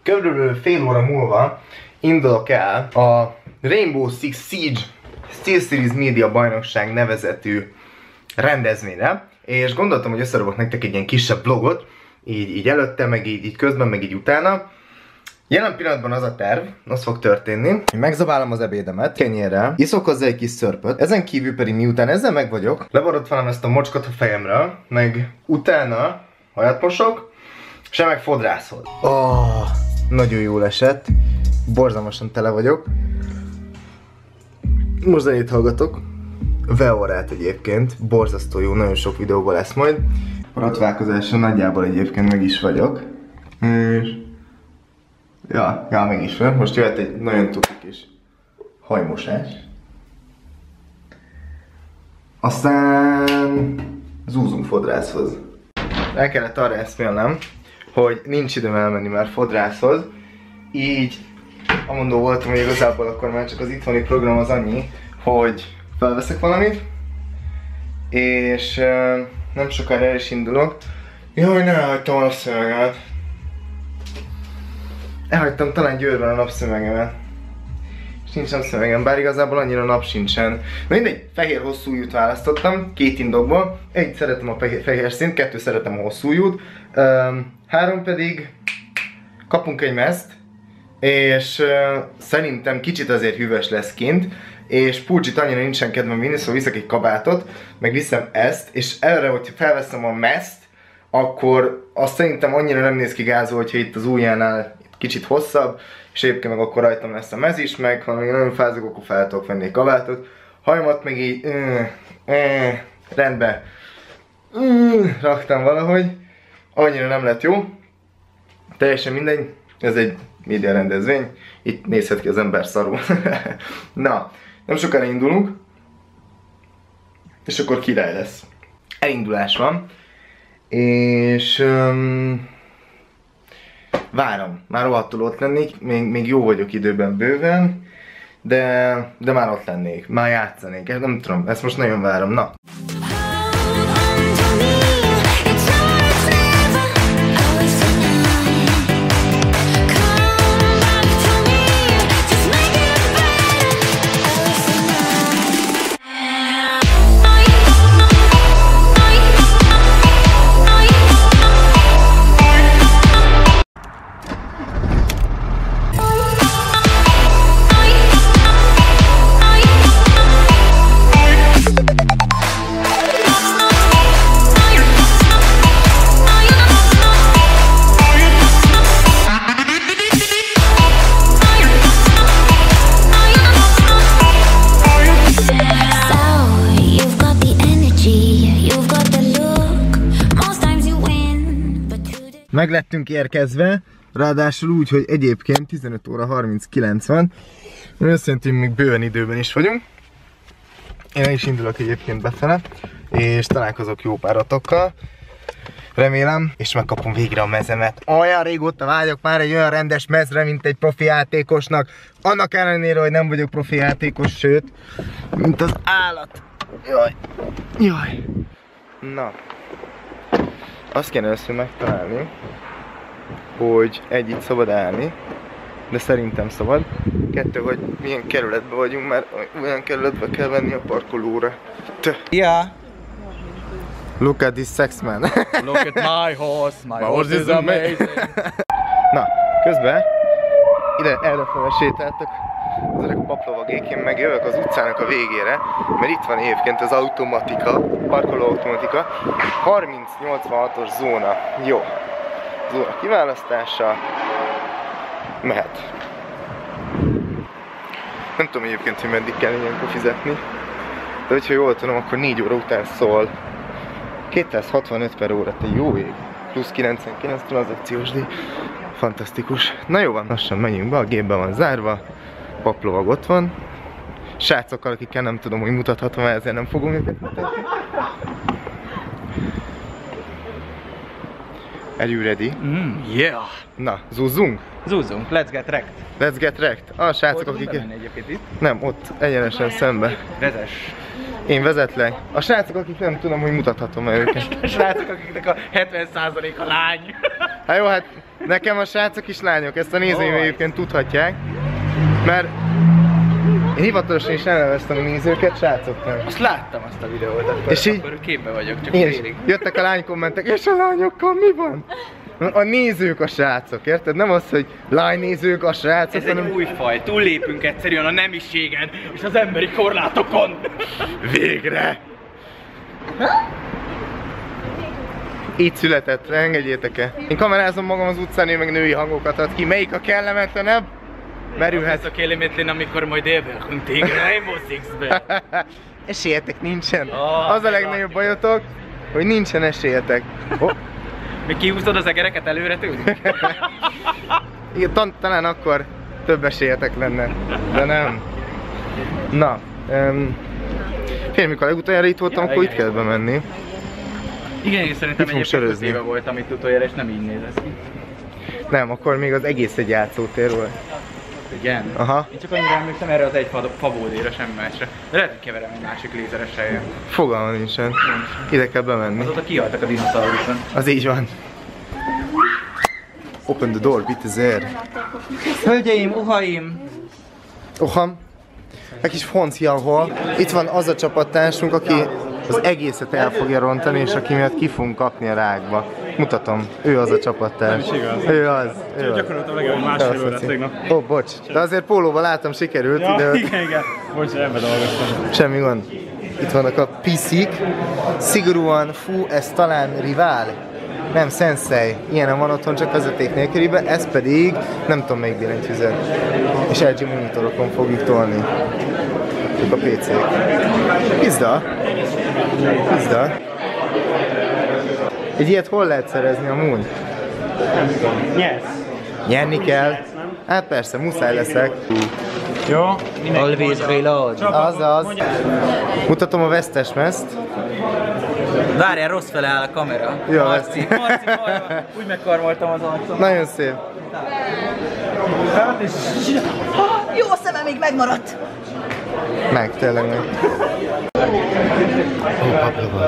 Körülbelül fél óra múlva indulok el a Rainbow Six Siege SteelSeries Media bajnokság nevezetű rendezvényre, és gondoltam, hogy összerakok nektek egy ilyen kisebb vlogot, így előtte, meg így közben, meg így utána. Jelen pillanatban az a terv, az fog történni, hogy megzabálom az ebédemet kenyérrel, iszok hozzá egy kis szörpöt, ezen kívül pedig miután ezzel meg vagyok, leborottam ezt a mocskot a fejemről, meg utána hajat mosok, és meg fodrászol. Nagyon jól esett, borzalmasan tele vagyok. Most zenét hallgatok, Veorát egyébként, borzasztó jó, nagyon sok videóban lesz majd. Borotválkozáson nagyjából egyébként meg is vagyok. És... Ja, meg is van. Most jöhet egy nagyon tuti kis hajmosás. Aztán zúzunk fodrászhoz. El kellett arra eszmélnem, hogy nincs időm elmenni már fodrászhoz. Így amondó voltam, hogy igazából akkor már csak az itthoni program az annyi, hogy felveszek valamit, és nem sokára el is indulok. Jaj, ne elhagytam a napszövegemet. Elhagytam talán Győrben a napszövegemet. És nincs napszövegem, bár igazából annyira nap sincsen. Mindegy, fehér hosszú lyút választottam, 2 indokból. 1 szeretem a fehér színt, 2 szeretem a hosszú lyút. 3 pedig kapunk egy meszt, és szerintem kicsit azért hűvös lesz kint, és pulcsit annyira nincsen kedvem vinni, szóval viszek egy kabátot, meg viszem ezt, és erre, hogy felveszem a meszt, akkor azt szerintem annyira nem néz ki gázol, hogyha itt az ujjánál kicsit hosszabb, és egyébként meg akkor rajtam lesz a mez is, meg ha még nagyon fázok, akkor fel tudok venni egy kabátot. Hajamat meg így rendbe raktam valahogy, annyira nem lett jó, teljesen mindegy, ez egy média rendezvény, itt nézhet ki az ember szarul. Na, nem sokára indulunk, és akkor király lesz. Elindulás van, és várom, már rohadtul ott lennék, még jó vagyok időben bőven, de már ott lennék, már játszanék, nem tudom, ezt most nagyon várom, na. Meg lettünk érkezve, ráadásul úgy, hogy egyébként 15 óra 39 van. Azt jelenti, hogy még bőven időben is vagyunk. Én is indulok egyébként befele, és találkozok jó páratokkal. Remélem, és megkapom végre a mezemet. Olyan régóta vágyok már egy olyan rendes mezre, mint egy profi játékosnak. Annak ellenére, hogy nem vagyok profi játékos, sőt, mint az állat. Jaj. Na. Azt kéne először megtalálni, hogy egy itt szabad állni, de szerintem szabad. 2, hogy milyen kerületben vagyunk, mert olyan kerületben kell venni a parkolóra. Yeah. Look at this sex man. Look at my horse is amazing. Na, közben errefele sétáltak az öreg paplovagék, én meg jövök az utcának a végére, mert itt van egyébként az automatika, parkolóautomatika, 30-86-os zóna. Jó. Zóna kiválasztása. Mehet. Nem tudom egyébként, hogy meddig kell ilyenkor fizetni, de hogyha jól tudom, akkor 4 óra után szól 265 per óra, te jó ég. Plusz 99 tranzakciós díj. Fantasztikus. Na jó van, lassan menjünk be, a gépben van zárva, paplovag ott van. Srácokkal, akikkel nem tudom, hogy mutathatom, ezért nem fogom őket mutatni. Are you ready? Yeah. Na, zúzzunk? Zúzzunk, let's get wrecked. Let's get wrecked. A srácok, akik... Itt? Nem, ott egyenesen szembe. Vezes. Én vezetlek. A srácok, akik nem tudom, hogy mutathatom el őket. A srácok, akiknek a 70%-a lány. Hát jó, hát nekem a srácok is lányok, ezt a nézőim egyébként tudhatják. Mert én hivatalosan is elneveztem a nézőket, srácok nem. Azt láttam azt a videót, akkor, És így? akkor képbe vagyok, csak Én is. félig. Jöttek a lány kommentek, és a lányokkal mi van? A nézők a srácok, érted? Nem az, hogy lánynézők a srácok, Ez egy új faj, túllépünk egyszerűen a nemiségen és az emberi korlátokon. Végre! Így született, engedjétek el. Én kamerázom magam az utcán, ő meg női hangokat ad ki. Melyik a kellemetlenebb? Merülhet. Ez a kellemetlen, amikor majd élvelünk téged Rainbow Six-be. Esélyetek nincsen. Oh, Az a legnagyobb bajotok, hogy nincsen esélyetek. Oh. Még kihúzod az egereket előre tőlünk? Igen, talán akkor több esélyetek lenne, de nem. Na, fél, mikor legutoljára itt voltam, akkor itt kell bemenni. Igen, én szerintem fogunk egyébként 20 sörözni. éve voltam itt utoljára, és nem így néz ez ki. Nem, akkor még az egész egy játszótér volt. Igen? Aha. Én csak annyira emlékszem erre az egy favódéra, semmi másra. De lehet, hogy keverem egy másik lézeres helyen. Fogalma nincsen. Ide kell bemenni. Azóta kihaltak a dinoszauruson. Az így van. Open the door, bitte sehr. Hölgyeim, uhaim! Oham. Egy kis franciahol. Itt van az a csapattársunk, aki az egészet el fogja rontani, és aki miatt ki fogunk kapni a rákba. Mutatom, ő az a csapattárs. Nem is igaz. Ő az. Ő az. Gyakorlatilag legalább másfél órát tegnap. Ó, bocs. De azért pólóban látom, sikerült. Ja, de igen. Bocs, ebbe dolgoztam. semmi gond. Itt vannak a piszik. Szigorúan, fú, ez talán rivál. Nem, sensei. Ilyenem van otthon, csak vezeték nélküliben. Ez pedig nem tudom melyik billentyűzet. És LG monitorokon fogjuk tolni. Ők a PC-k. Pizda. Pizda. Egy ilyet hol lehet szerezni amúgy? Nyersz. Nyerni kell. Hát persze, muszáj leszek. Jó? Always reload. Azaz. Mutatom a vesztes mezt. Várjál, rossz fele áll a kamera. Jó, Marci, úgy megkarmoltam az arcom. Nagyon szép. Jó, a szemem még megmaradt. Meg, tényleg meg. Ó, papja van.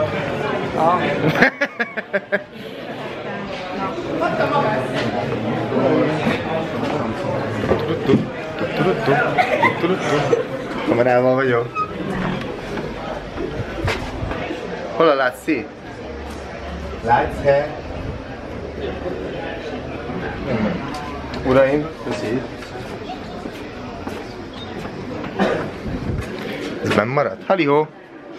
Kamerával vagyok. Hol a Láci? Látsz-e? Uraim, köszi. Ez benn maradt? Halihó!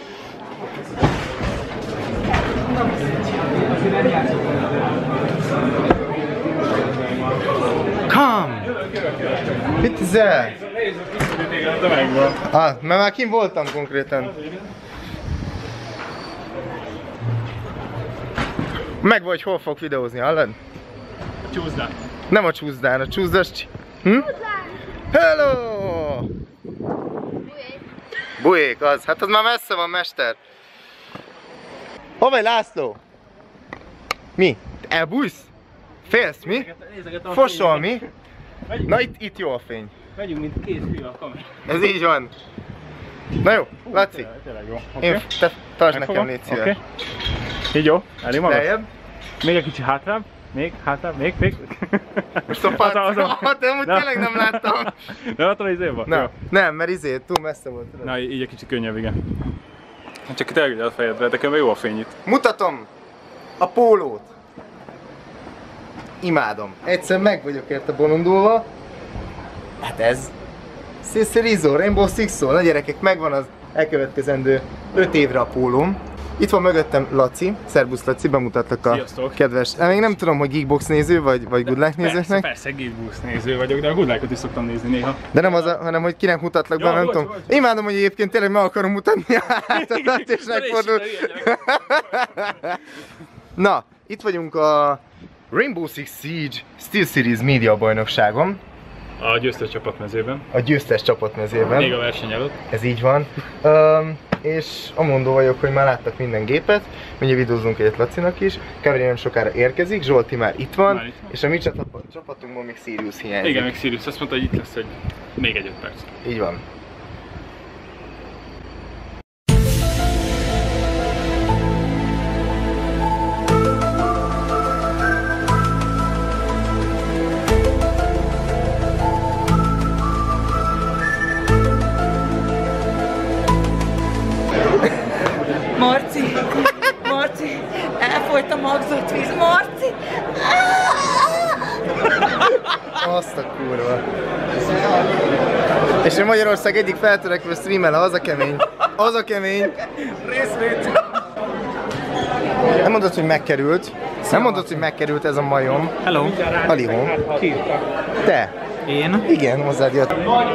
Come! Mit izzel? Ah, mert már kint voltam konkrétan. Meg vagy hol fog videózni, hallod? Csúszdán. Nem a csúszdán, a csúszdas... Hm? Hello! Bujék az, hát az már messze van, mester. Hova László? Mi? Elbújsz? Félsz, mi? Fosol, mi? Na itt jó a fény. Megyünk, mint két fül a kamera. Ez így van. Na jó, Laci. Tényleg jó. Én, te tartsd nekem, légy szíves. Oké. Így jó? Elég magad? Lejjebb. Még egy kicsit hátrább. Még hátrább, még. Most a pár... De amúgy tényleg nem láttam. Nem láttam, hogy izé van? Nem, nem, mert izé, túl messze volt. Tudod. Na, így egy kicsit könnyebb, igen. Csak itt elvigyel a fejedre, de jó a fény itt. Mutatom a pólót. Imádom. Egyszer meg vagyok érte bolondulva. Hát ez. Cicerizzo, Rainbow Six-ol. Na gyerekek, megvan az elkövetkezendő 5 évre a pólóm. Itt van mögöttem Laci. Szerbusz Laci, bemutatlak a Sziasztok. kedves... Még nem tudom, hogy Geekbox néző vagy Good Life nézőknek. Persze, Geekbox néző vagyok, de a Good Life-ot is szoktam nézni néha. De nem az, hanem hogy kinek mutatlak be, Ja, nem bocs, tudom. bocs. Imádom, hogy egyébként tényleg meg akarom mutatni a hátadat, és megfordul. Na, itt vagyunk a Rainbow Six Siege SteelSeries média bajnokságon. A győztes csapatmezőben. A győztes csapatmezében. Még a verseny előtt. Ez így van. És amondó vagyok, hogy már láttak minden gépet. Mindjárt videózunk egyet Lacinak is. Keveri nem sokára érkezik, Zsolti már itt van. Már itt van. És a mi csapatunkból még Sirius hiányzik. Igen, még Sirius azt mondta, hogy itt lesz még egy 5 perc. Így van. azt a kurva. És Magyarország egyik feltörekvő streamer, az a kemény. Az a kemény. Részvét! Nem mondod, hogy megkerült. Nem mondod, hogy megkerült ez a majom. Hello! Halihom. Ki? Te. Én? Igen, hozzád jött.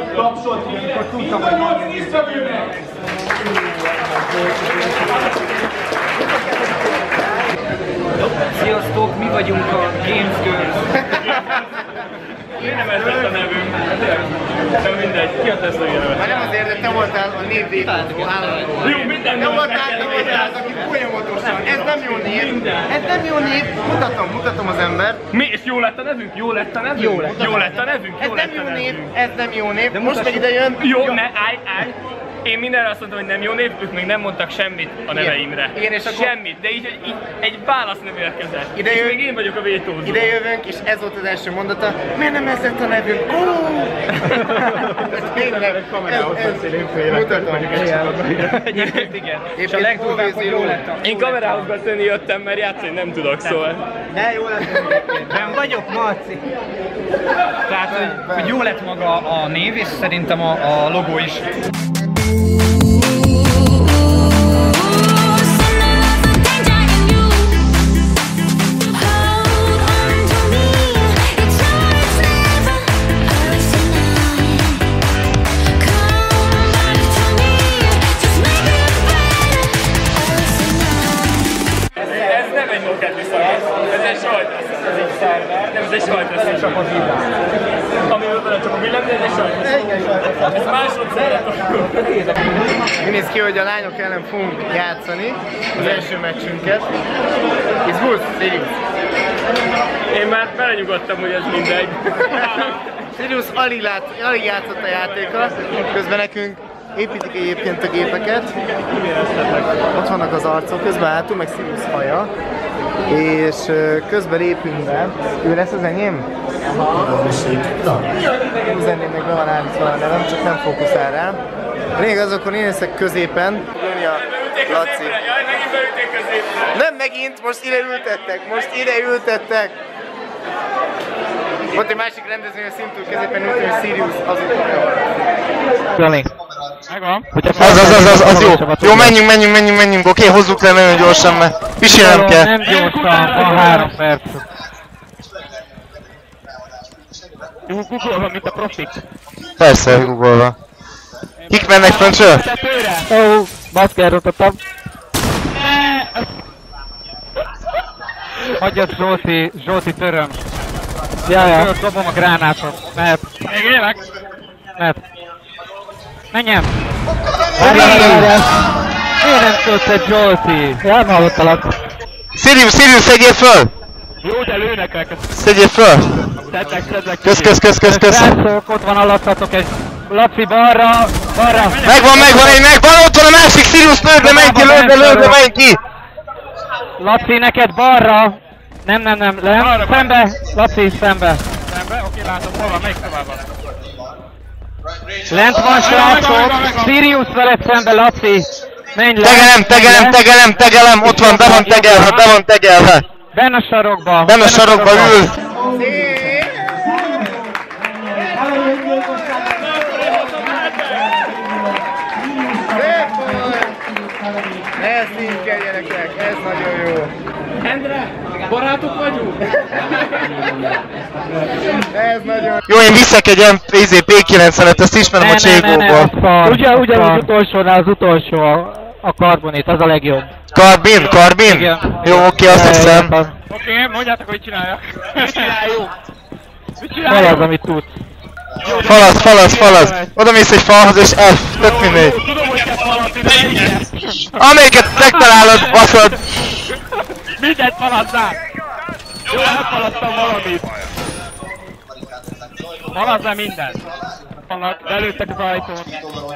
Sziasztok, mi vagyunk a Games Girls. Én nem ez lett a nevünk. De mindegy, ki a Tesla jelölt? Már nem azért, de te voltál a névvédő állandó. Jó, minden Te voltál az, aki folyamatosan. Ez nem jó név. Ez nem jó név. Mutatom az embert. Mi? És jó lett a nevünk? Jó lett a nevünk? Jó lett a nevünk? Ez nem jó név. Ez nem jó név. Most meg ide jön. Jó, ne, állj. Én mindenre azt mondtam, hogy nem jó név, ők még nem mondtak semmit a neveimre. Igen, és akkor... Semmit, de így egy válasznev érkezett. Ide és jön... még én vagyok a vétózó. Ide jövünk, és ez volt az első mondata. Miért nem ez lett a nevünk? Tényleg, mutatom. Egyébként igen. És a legdurvább, hogy jó lett. Én kamerához beszélni jöttem, mert játszani nem tudok, szóval. De jó lett. Nem vagyok, Marci. Tehát, hogy jó lett maga a név, és szerintem a logó is. Nem, ez egy sajteszín. Csak a villám. Amiről vele csak a villám, de ez egy sajteszín. Ez másodszor. Úgy néz ki, hogy a lányok ellen fogunk játszani az első meccsünket. It's good, Sirius. Én már belenyugodtam, hogy ez mindegy. Sirius alig játszott a játéka, közben nekünk építik egyébként a gépeket. Ott vannak az arcok, közben hátul, meg Sirius haja. És közben lépünk be. Ő lesz az enyém? Üzennémnek be van állítva a nevem, csak nem fókuszál rá. A lényeg az, akkor én leszek középen. Jönni a Laci. Jaj, megint beüték középre. Nem megint, most ide ültettek. Volt egy másik rendezvény a szintúl középen, úgy, hogy Sirius azután. Megvan. Az jó. Jó, menjünk. Oké, hozzuk le nagyon gyorsan, mert pisilnem kell. Nem gyorsan, van 3 perc. Googolva, mint a profik. Persze, googolva. Kik mennek föncsől? Ó, baszker, rotottam. Hagyjad Zsolti töröm. Jaj, dobom a gránátot. Mehet. Még élek? Mehet. Menjem! Miért nem töltett Zsolti? Elmallottalak. Sirius, szedjél föl! Jó, de lőnek el. Szedjél föl! Szedlek. Kösz! Srácok, ott van alattatok egy Laci balra. Megvan, ott van a másik Sirius, lőd le, menj ki! Laci, neked balra. Nem, szembe, Laci, szembe. Szembe? Oké, látom, hol van, melyik tovább van? Lent van srácok, Sirius veled szembe, Laci. Menj le. Tegelem, ott van, be van tegelve. Benne a sarokba. Ül. Ez nincs kell, gyerekek, ez nagyon jó. Endre, barátok vagyunk? Ez nagyon jó. Én viszek egy ilyen P90-et, ezt ismerem a Cségóból. Ugyanúgy utolsónál az utolsó, a karbonit, az a legjobb. Karbin? Igen. Jó, oké, azt hiszem. Oké, mondjátok, hogy csináljak. Mit csináljuk? Fal az, amit tudsz. Falasz. Oda mész egy falhoz és F, tök mindegy. Tudom, hogy kell falat, Amelyiket megtalálod, baszod. mindent falazzál! Jó, elfaladtam valamit. Falazzál mindent. Belőttek az ajtót.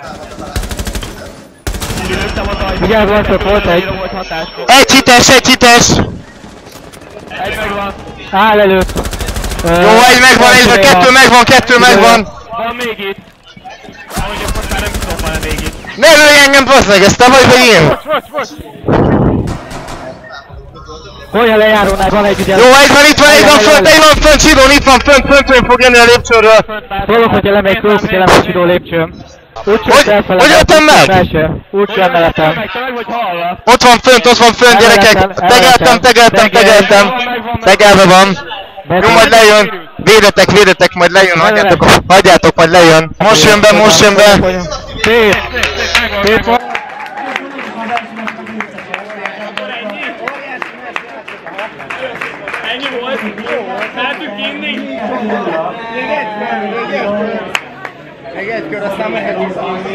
Lőttem az ajtót. Vigyázz, Lancot, volt egy. Volt hatás. Egy hites! Egy megvan. Áll előtt. Jó, egy megvan, kettő megvan. Van még itt. Ahogy most már nem tudom, van-e még itt. Ne lőj engem, bassz meg, ez te vagy én? Most! Hol lejárónál van egy ugye? Jó, itt van fönt, Csidón, itt van fönt, fog jönni a lépcsőről. Szólok, hogyha lemegy föl, hogy lemegy Csidó lépcsőn. Úgy hogy jöttem meg? Úgy sem meletem. Ott van fönt, gyerekek. Tegeltem. Tegelve van. Jó, majd lejön. Védetek, majd lejön. Hagyjátok, majd lejön. Most jön be. Szép. Ennyi volt? Mehetünk inni? Még egy kör, aztán mehetünk.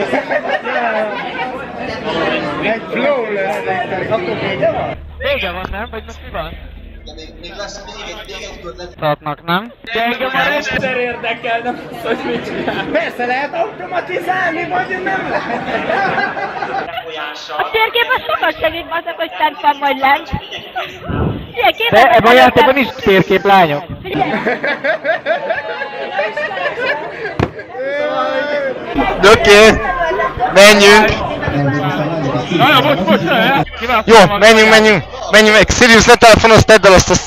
Egy flow lesz, akkor vége van? Vége van, nem? Vagy most mi van? Még lesz még egy kör. Tartnak, nem? De engem már Egyszer érdekelne, hogy mit csinál. Persze lehet automatizálni, vagy nem lehet. A térkép az sokat segít, azok, hogy fent van majd lent. De ebben a játékban is térkép, lányok. Oké, menjünk. Jó, menjünk. Meg. Sirius, ne telefonozz, tedd el azt a...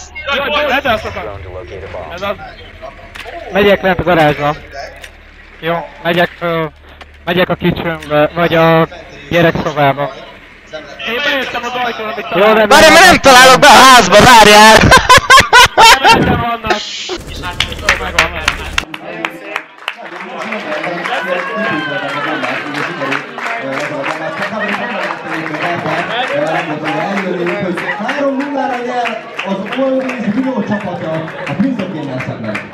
Megyek lent a garázsba. Jó, megyek a kitchenbe, vagy a gyerekszobába. Én bejöttem az ajtón, amit Jó, de Várj, mert nem találok be a házba, várjál! nem vannak. Három nullára jel az Olympics Brio csapata a Princeton szemben.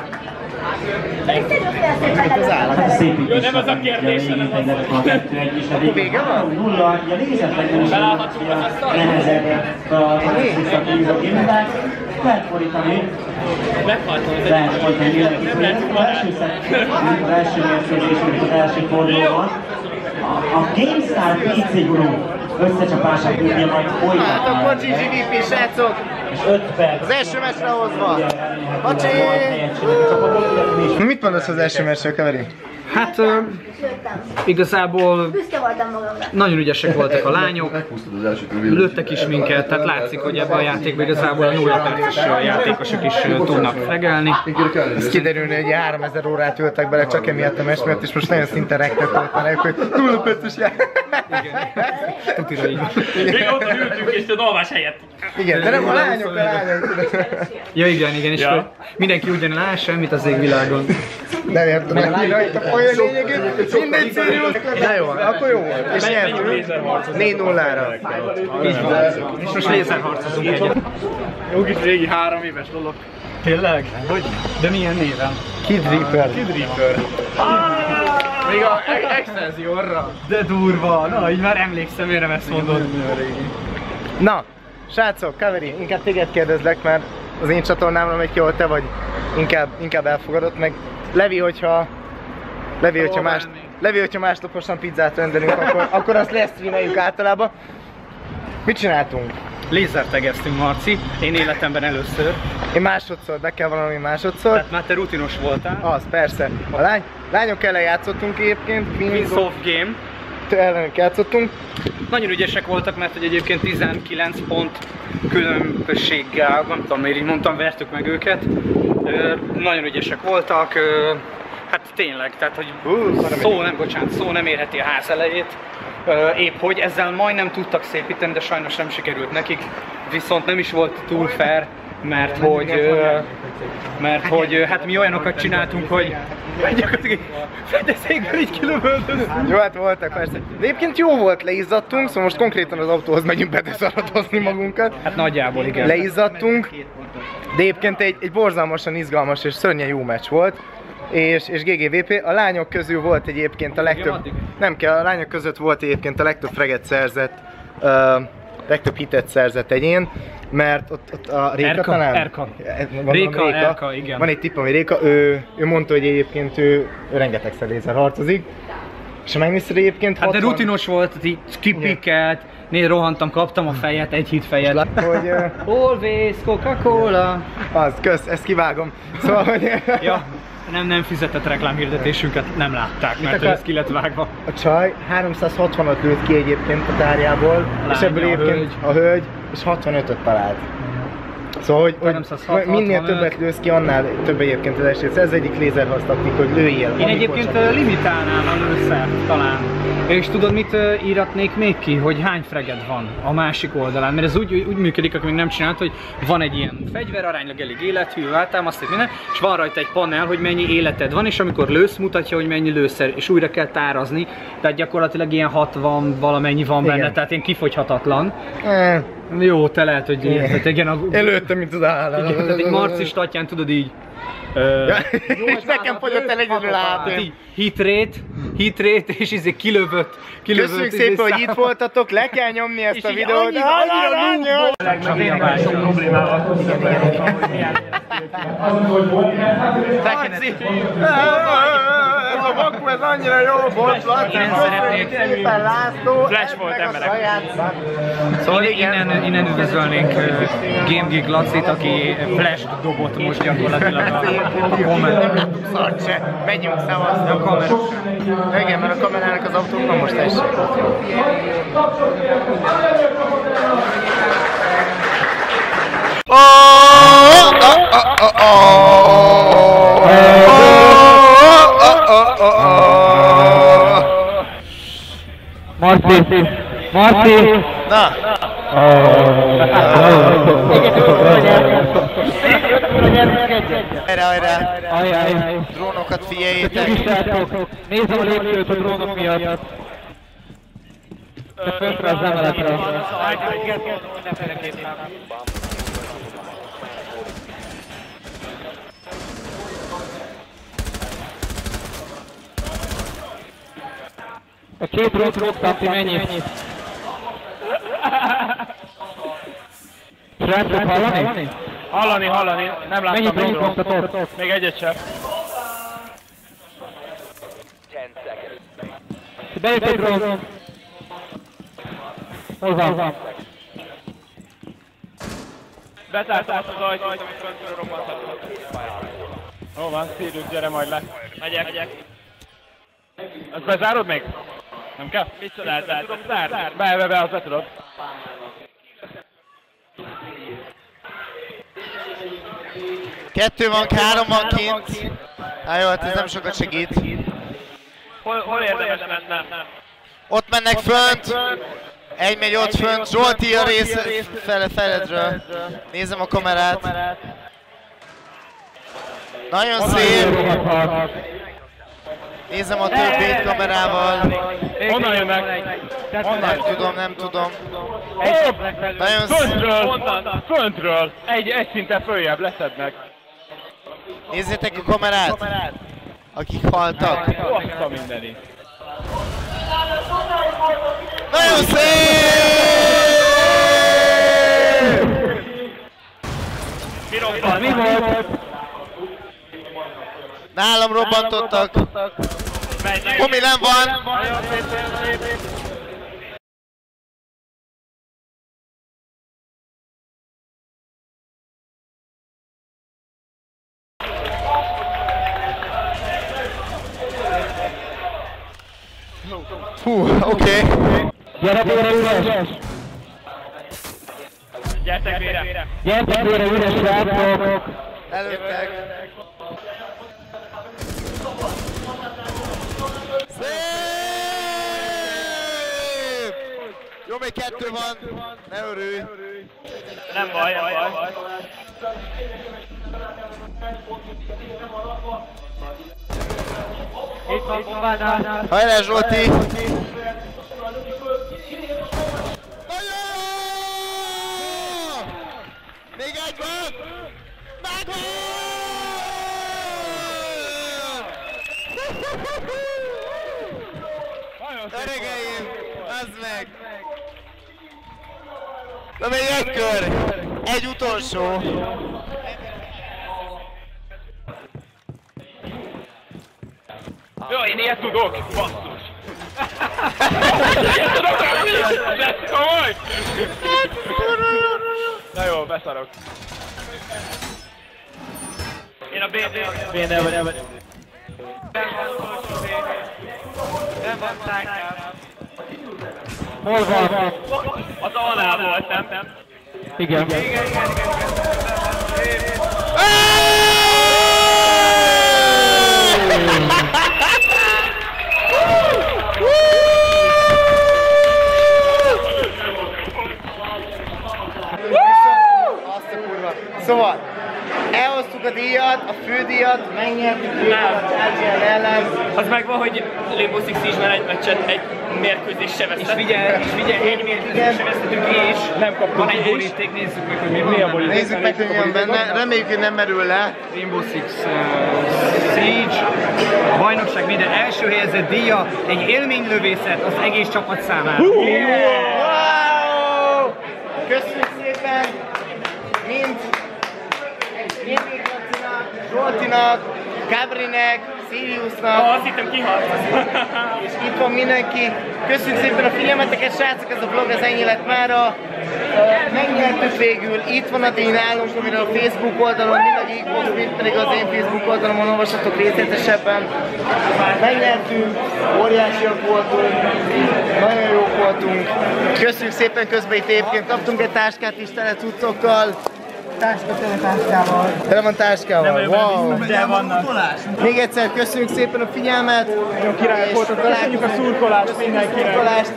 Jó, nem az a kérdés, hanem az. Akkor vége van? Felállhatunk az asztalra? Lehet fordítani. Meghaltam az Lehet fordítani. nem lehet Az első mérkőzésünk az első fordulóban. A GameStar PC Guru összecsapását tudja majd folytatni. Hát akkor GGVP, srácok! És 5 perc. Az első meccsre hozva! Bacsi! Mit mondasz az első meccsről, Keveri? Hát igazából Büszke voltam magamra. nagyon ügyesek voltak a lányok, lőttek is minket, tehát látszik, hogy ebben a játékban igazából a 0 perces játékosok is tudnak fregelni. Ez kiderülni, hogy 3000 órát ültek bele csak emiatt a meccs miatt, és most nagyon szinte rektek voltanak, hogy 0 perces játék. Tutira így van. Még ott ültünk és a alvás helyett. Igen, de nem a lányok. Ja igen, és mindenki ugyanaz, semmit az égvilágon. Nem értem, hogy itt a folyó lényegét, mindegy Sirius. Na jó, akkor jó volt. És nyertünk 4-0-ra. Így van. És most lézerharcozunk egyet. Jó kis régi 3 éves dolog. Tényleg? Hogy? De milyen néven? Kid Reaper. Még a Excelsiorra. De durva! Na, így már emlékszem, miért nem ezt mondod. Na, srácok, Keveri, inkább téged kérdezlek, mert az én csatornámra megy ki, ahol te vagy inkább elfogadott, meg Levi, hogyha másnaposan pizzát rendelünk, akkor azt lesztreameljük általában. Mit csináltunk? Lézertegeztünk, Marci, én életemben először. Én másodszor, be kell valami másodszor. Tehát már te rutinos voltál. Az, persze. A lányok ellen játszottunk egyébként. Queens of Game. Ellenük játszottunk. Nagyon ügyesek voltak, mert hogy egyébként 19 pont különbséggel, nem tudom miért így mondtam, vertük meg őket. Nagyon ügyesek voltak. Hát tényleg, tehát hogy szó nem érheti a ház elejét. Épp hogy ezzel majdnem tudtak szépíteni, de sajnos nem sikerült nekik. Viszont nem is volt túl fair, mert hogy hát mi olyanokat csináltunk, hogy gyakorlatilag fedezékből így kilövöldöztünk. Jó, hát voltak persze. De egyébként jó volt, leizzadtunk, szóval most konkrétan az autóhoz megyünk bedeszaradozni magunkat. Hát nagyjából igen. Leizzadtunk, de egyébként egy borzalmasan izgalmas és szörnyen jó meccs volt. És GGVP, a lányok közül volt egyébként a legtöbb, a lányok között volt egyébként a legtöbb freget szerzett, legtöbb hitet szerzett egyén, mert ott a Réka talán? Erka, igen. Van egy tippem, hogy Réka, ő mondta, hogy egyébként ő rengetegszer lézerharcozik. És ha megnézted egyébként 60... Hát de rutinos volt, így kipikkelt, én rohantam, kaptam a fejet, egy hit fejet. Hogy, Always Coca-Cola. Az, kösz, ezt kivágom. Szóval, hogy... Ja. Nem fizetett reklámhirdetésünket nem látták, mert ez ki lett vágva. A csaj 360-at lőtt ki egyébként a tárjából, és ebből egyébként a hölgy és 65-öt talált. Szóval, hogy nem 160, minél 65. többet lősz ki, annál több egyébként az esély. Ez egyik lézerharc taktika, hogy lőjél. Én egyébként limitálnám a lőszert talán. És tudod, mit íratnék még ki? Hogy hány freged van a másik oldalán? Mert ez úgy működik, aki még nem csinált, hogy van egy ilyen fegyver, aránylag elég élethű, váltámaszték minden, és van rajta egy panel, hogy mennyi életed van, és amikor lősz, mutatja, hogy mennyi lőszer, és újra kell tárazni. Tehát gyakorlatilag ilyen 60 valamennyi van benne, Igen. tehát ilyen kifogyhatatlan. Jó, te lehet, hogy igen. Előttem, mint az állat. Igen, tehát egy marcistatján tudod így. És nekem fogyott el egyedül át. Hit rate, és izé kilövött. Köszönjük szépen, hogy itt voltatok, le kell nyomni ezt a videót. Annyira sok problémával tudok Ez a vakú, ez annyira jó volt, Laci. Én szeretnék. Szépen, László. Flash volt emberek. Szóval innen üdvözölnénk Game Geek Lacit, aki flash dobott most gyakorlatilag a komment. Szart se, menjünk, szavaztok. Igen, mert a kamerának az autók, na most tessék. Marci! Na! Hajrá! Drónokat figyeljétek! Nézzem a lépcsőt a drónok miatt! Te földre az emeletre! A két drónt rúgtam, ti mennyit? Srácok, hallani? Hallani, nem láttam Mennyit még drónt drónt. fogtatok? Még egyet sem. Bejött egy drón! Hol van? Betártam azt az ajtót, amit föntről robbanthatok. Ó, van, szívünk, gyere majd le. Megyek. Azt bezárod még? Nem kell? Mit csináltál? Tudom zárni? Be, azt be tudod. Kettő van, 3 van kint. Hát jó, hát ez nem sokat segít. Hol érdemes mennem? Ott mennek fönt. Egy megy ott fönt. Zsolti a rész feledről. Nézem a kamerát. Nagyon szép. Nézem a többét kamerával. Honnan jönnek? Nem tudom. Nagyon szép. Föntről! Egy szinten följebb leszednek. Nézzétek a kamerát. Akik haltak. Azt a mindenit. Nagyon szép! Mi volt? Nálam robbantottak. Homi nem van. Hú, oké. Gyere bőre üres! Gyertek vére! Gyertek bőre üres, srácok! Előttek. Szép! Jó, még 2 van. Ne örülj. Nem baj. Itt van bombánál! Hajrá, Zsolti! Még egy van! Megvan! Öregeim! Az meg! Na még egy kör! Egy utolsó! Jó, én ilyet tudok! Basszus! Ilyet tudok! Ez komoly! Na jó, beszarok. Én a B-nél vagyok. Nem van szájnál. Hol van? Az A-nál volt, nem? Igen. Igen. Szóval, elhoztuk a díjat, a fődíjat, megnyertük a Tárgyán ellen. Az megvan, hogy Rainbow Six Siege-ben egy meccset, egy mérkőzést se vesztett. És figyelj, egy mérkőzést se vesztettünk, és nem kaptunk. Van egy boríték, nézzük meg, hogy mi a boríték. Nézzük meg, hogy mi van benne, reméljük, hogy nem merül le. Rainbow Six Siege, a bajnokság minden első helyezett díja, egy élménylövészet az egész csapat számára. Wow! Köszönjük szépen! Mind Zsoltinak, Gabrinek, Siriusnak. Azt hittem kihalt. És itt van mindenki. Köszönjük szépen a figyelmeteket, srácok, ez a vlog ez ennyi lett mára. Megnyertük végül, itt van a díj nálunk, amiről a Facebook oldalon, mind a Geekbox, mind pedig az én Facebook oldalon olvashatok részletesebben. Megnyertünk, óriásiak voltunk, nagyon jók voltunk. Köszönjük szépen, közben itt egyébként kaptunk egy táskát is tele cuccokkal. Tele van táskával. Wow! Még egyszer köszönjük szépen a figyelmet. Nagyon királyok voltak, köszönjük a szurkolást mindenkinek.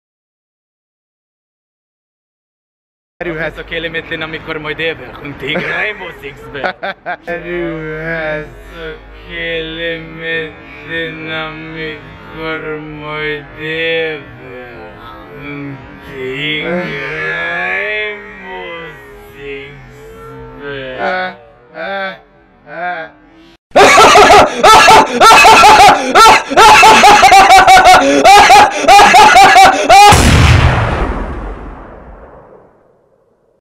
Erőhez a kélemétlén, amikor majd élvelkünk téged Rainbow Six-be. Erőhez a kélemétlén, amikor majd élvelkünk téged.